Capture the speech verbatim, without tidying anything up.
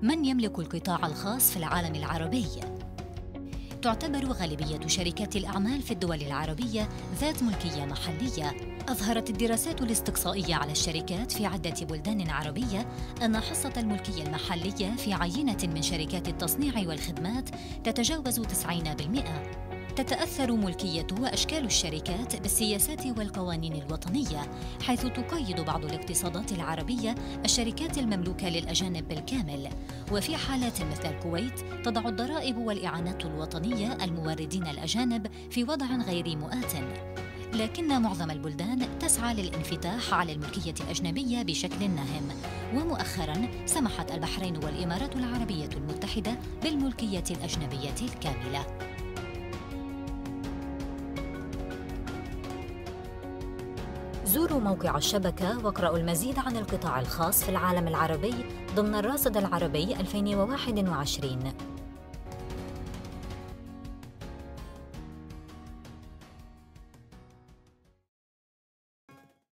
من يملك القطاع الخاص في العالم العربي؟ تعتبر غالبية شركات الأعمال في الدول العربية ذات ملكية محلية. أظهرت الدراسات الاستقصائية على الشركات في عدة بلدان عربية أن حصة الملكية المحلية في عينة من شركات التصنيع والخدمات تتجاوز تسعين بالمئة. تتأثر ملكية وأشكال الشركات بالسياسات والقوانين الوطنية، حيث تقيد بعض الاقتصادات العربية الشركات المملوكة للأجانب بالكامل، وفي حالات مثل الكويت تضع الضرائب والإعانات الوطنية الموردين الأجانب في وضع غير مؤات. لكن معظم البلدان تسعى للانفتاح على الملكية الأجنبية بشكل ناهم، ومؤخراً سمحت البحرين والإمارات العربية المتحدة بالملكية الأجنبية الكاملة. زوروا موقع الشبكة واقرأوا المزيد عن القطاع الخاص في العالم العربي ضمن الراصد العربي ألفين وواحد وعشرين.